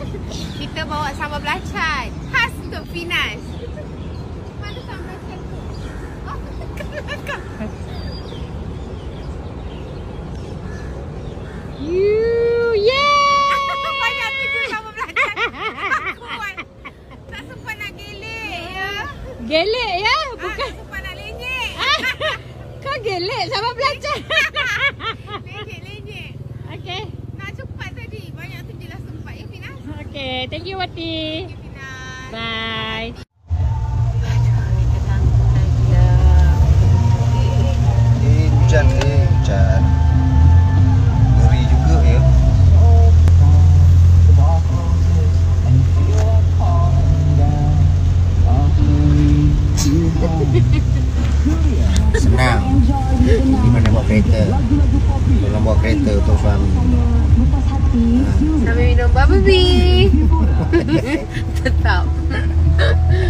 Kita bawa sambal belacan khas untuk Finas. Mana sambal belacan tu? Oh, kelakar. Banyak tu sambal belacan. Kuat. Tak sempat nak gelek ya. Gelek ya? Bukan. Tak sempat nak lenyek. Kau gelek sambal belacan. Lenyek. Okay. Nak cepat tadi. Banyak tu je lah sempat ya Finas. Okay. Thank you Watie. Thank you Finas. Bye. Hujan hujan. Ngeri juga ya. Senang. Di mana bawa kereta? Tolong bawa kereta untuk suami. Sambil minum bubble tea. Tetap.